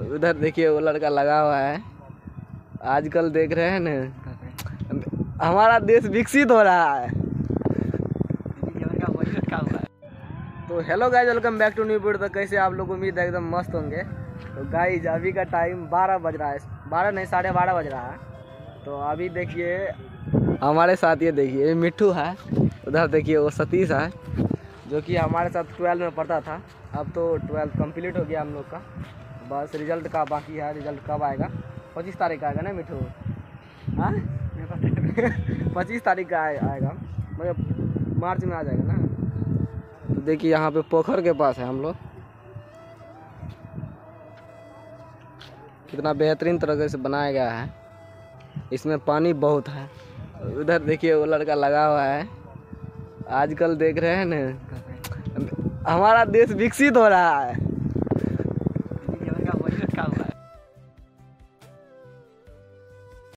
उधर देखिए वो लड़का लगा हुआ है। आजकल देख रहे हैं ना, हमारा देश विकसित हो रहा है। तो hello guys, welcome back to new video. तो कैसे आप लोग, उम्मीद है एकदम मस्त होंगे। तो गाइज अभी का टाइम 12 बज रहा है, 12 नहीं 12:30 बज रहा है। तो अभी देखिए हमारे साथ, ये देखिए ये मिट्ठू है, उधर देखिए वो सतीश है जो कि हमारे साथ 12 में पढ़ता था। अब तो 12 कंप्लीट हो गया हम लोग का, बस रिजल्ट का बाकी है। रिजल्ट कब आएगा? 25 तारीख का आएगा ना मिट्ठू? हाँ 25 तारीख का आएगा, मतलब मार्च में आ जाएगा ना। तो देखिए यहाँ पे पोखर के पास है हम लोग, कितना बेहतरीन तरीके से बनाया गया है। इसमें पानी बहुत है। उधर देखिए वो लड़का लगा हुआ है। आजकल देख रहे हैं ना, हमारा देश विकसित हो रहा है।